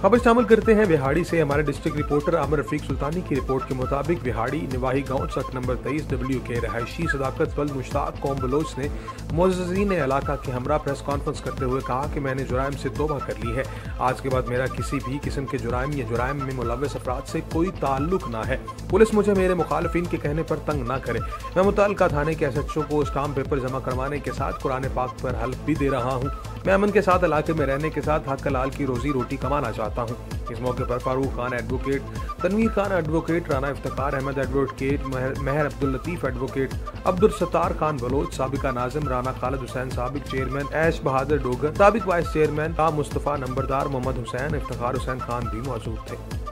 खबर शामिल करते हैं विहाड़ी से। हमारे डिस्ट्रिक्ट रिपोर्टर आमिर रफीक सुल्तानी की रिपोर्ट के मुताबिक विहाड़ी निवाही गांव चक नंबर 23 डब्ल्यू के रहायशी सदाकत वल्द मुश्ताक कौम बलोच ने मुअज़्ज़िज़ीन इलाका के हमरा प्रेस कॉन्फ्रेंस करते हुए कहा कि मैंने जुराइम से तौबा कर ली है। आज के बाद मेरा किसी भी किस्म के जुराइम या जुराइम में मुलव्वस अफराद से कोई ताल्लुक ना है। पुलिस मुझे मेरे मुखालिफिन के कहने पर तंग ना करे। मैं मुतल्लिका थाने के SHO को स्टाम्प पेपर जमा करवाने के साथ कुरान पाक पर हल्फ भी दे रहा हूँ। मैं अमन के साथ इलाके में रहने के साथ हक हलाल की रोजी रोटी कमाना चाहता हूँ। इस मौके पर Farooq Khan advocate, Tanveer Khan advocate, Rana Iftikhar Ahmed advocate, Mehar Abdul Latif advocate, Abdul Sattar Khan Baloch, साबिका नाजिम, राना खालिद हुसैन, साबिक चेयरमैन ऐश बहादुर डोगर, साबिक वाइस चेयरमैन मुस्तफ़ा नंबरदार, मोहम्मद हुसैन, इफ्तिखार हुसैन खान भी मौजूद थे।